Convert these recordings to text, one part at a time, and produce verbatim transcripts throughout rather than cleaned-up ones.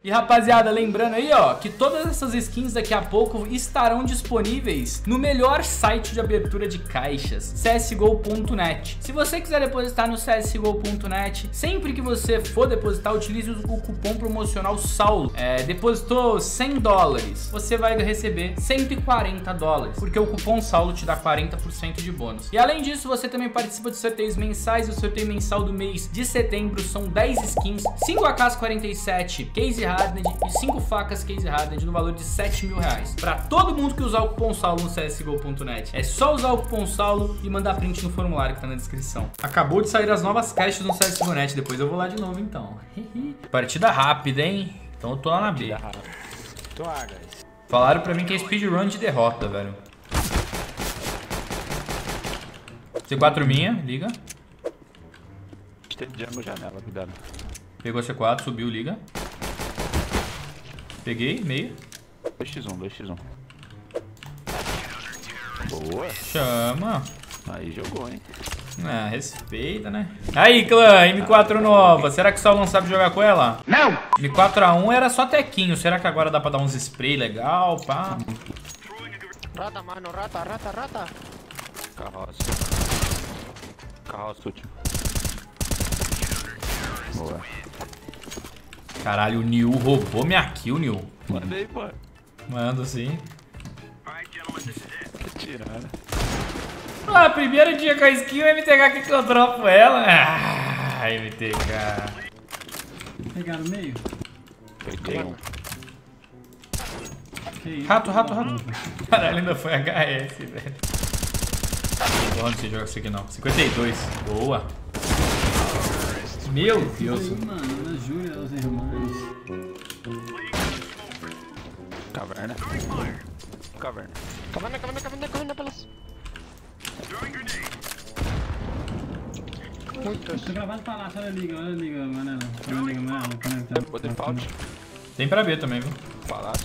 E rapaziada, lembrando aí, ó, que todas essas skins daqui a pouco estarão disponíveis no melhor site de abertura de caixas, C S G O ponto net. Se você quiser depositar no C S G O ponto net, sempre que você for depositar, utilize o cupom promocional Saulo. É, depositou cem dólares, você vai receber cento e quarenta dólares, porque o cupom Saulo te dá quarenta por cento de bônus. E além disso, você também participa de sorteios mensais. O sorteio mensal do mês de setembro são dez skins, cinco A Ks quarenta e sete, case Hardened e cinco facas case Hardened no valor de sete mil reais. Pra todo mundo que usar o cupom Saulo no C S G O ponto net. É só usar o cupom Saulo e mandar print no formulário que tá na descrição. Acabou de sair as novas caixas no C S G O ponto net. Depois eu vou lá de novo então. Partida rápida, hein? Então eu tô lá na B. Falaram pra mim que é speedrun de derrota, velho. C quatro minha, liga. Tem jungle janela, cuidado. Pegou C quatro, subiu, liga. Peguei, meio. dois por um, dois por um. Boa. Chama. Aí jogou, hein? Ah, respeita, né? Aí, clã, M quatro nova. Será que o Saulo não sabe jogar com ela? Não! M quatro A um era só tequinho. Será que agora dá pra dar uns spray legal, pá? Rata, mano, rata, rata, rata. Carroça. Carroça, último. Boa. Caralho, o Niu roubou minha kill, Niu. Mandei, pô. Mando sim. Que tirada. Ah, primeiro dia com a skill, M T K aqui que eu dropo ela. Ah, M T K. Pegaram no meio? Peguei um. Rato, rato, rato. Caralho, ainda foi H S, velho. Onde você joga isso aqui não? cinquenta e dois. Boa. Meu Deus. Mano, na Júlia, os irmãos. Caverna. Caverna. Caverna, caverna, caverna, caverna pelas. Muitas. Tô gravado pra lá, olha a liga, olha a liga, amarela. Olha a liga amarela, conectado. Vou default. Tem pra B também, viu? Palácio.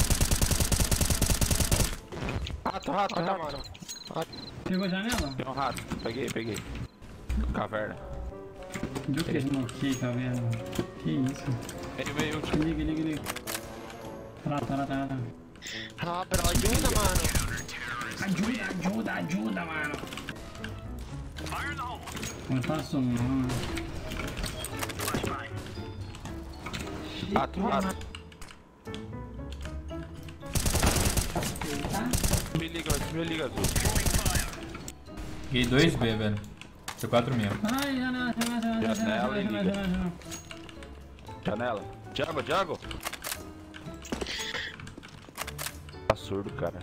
Rato, rato, Rata, rato. mano. Pegou a janela? Tem um rato. Peguei, peguei. Caverna. Deu que irmão aqui, tá vendo? Que isso? Meio, meio, último. Liga, liga, liga. Rata, rata, rata. Ah, pero ajuda, mano. Ajuda, ajuda, ajuda, mano. Não faço não. Rato, rato. Me liga, me liga azul. Peguei dois B, velho. C quatro minha. Ai, janela, janela, janela, Janela janela, e janela, liga. janela. Janela. Jago, Jago. Tá surdo, cara.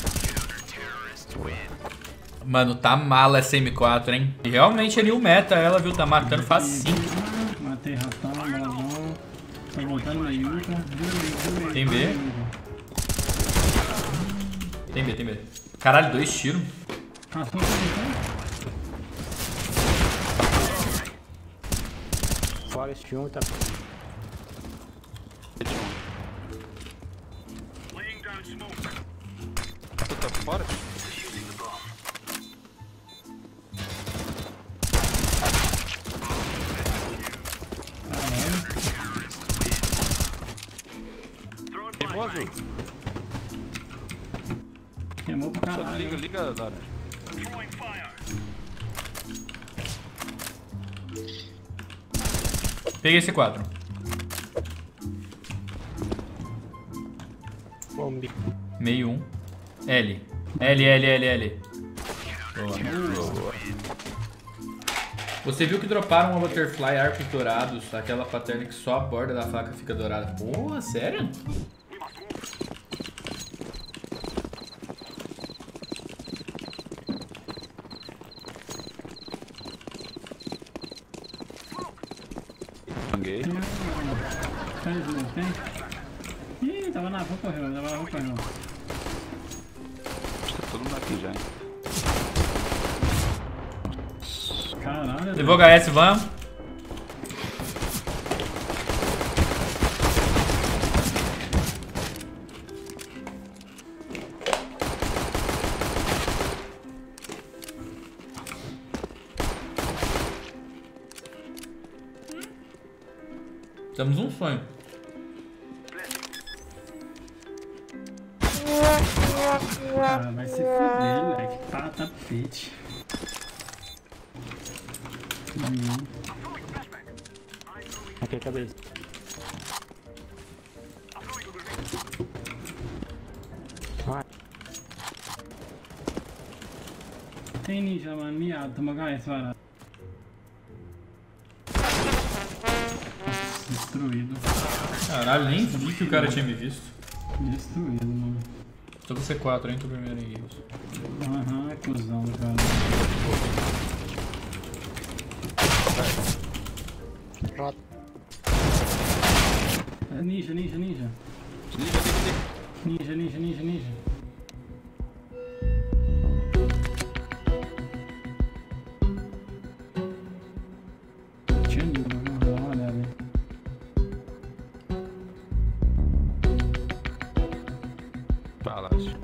Mano, tá mala essa M quatro, hein? E realmente ali o meta, ela, viu? Tá matando facinho. Matei ratão, bolão. Tô voltando na Yuka. Tem B. Tem B, tem B. Caralho, dois tiros. Passou por então? Forest um tá. Tu tá fora? Queimou azul. Queimou pra Só caralho. liga, liga, Dara. Peguei C quatro. Bombe. Meio um. L. L, L, L, L. Boa. Boa. Você viu que droparam uma Butterfly Arcos Dourados, aquela pattern que só a borda da faca fica dourada. Porra, sério? Manguei. Tem azul, tem? Ih, tava na rua, correu, tava na rua, correu. Acho que tá todo mundo aqui já, hein? Caralho. Levou H S, vamos. Temos um sonho. Ah, vai se fuder, moleque. Tá tapete. Hum. Aqui, cabeça. Vai. Tem ninja, mano. Miado. Toma H S, varado. Nossa, destruído. Caralho, nem vi que o cara tinha me visto. Destruído, mano. Tô com C quatro, hein? Tô primeiro em games. Aham, é cuzão do cara. Rata. É ninja, ninja, ninja. Ninja, ninja, ninja, ninja. Tinha ninja, vamos dar uma olhada aí. Palácio.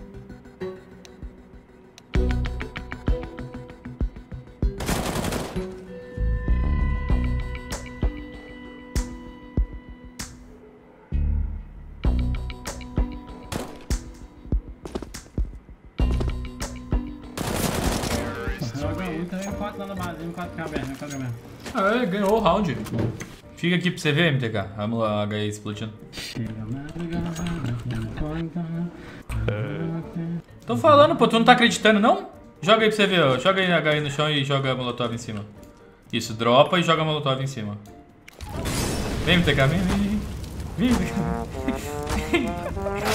Joga um, então M quatro lá na base, M quatro K aberto, M quatro K aberto. Ah, é, ganhou o round. Fica aqui pra você ver, M T K. Vamos lá, H I explodindo. Chega madrugada. Tô falando, pô, tu não tá acreditando, não? Joga aí pra você ver, ó. Joga aí H I no chão e joga molotov em cima. Isso, dropa e joga molotov em cima. Vem, M T K, vem, vem, vem. Vem, M T K.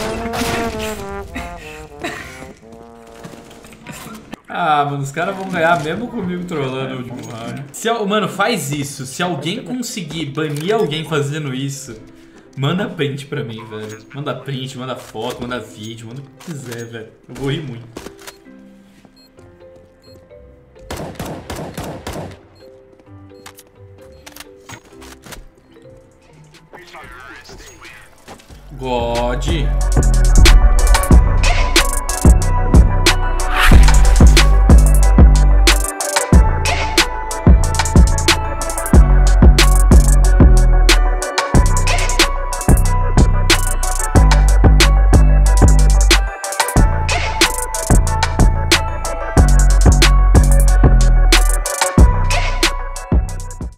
Ah, mano, os caras vão ganhar mesmo comigo trollando o último round. Se, mano, faz isso. Se alguém conseguir banir alguém fazendo isso, manda print pra mim, velho. Manda print, manda foto, manda vídeo, manda o que quiser, velho. Eu vou rir muito. God.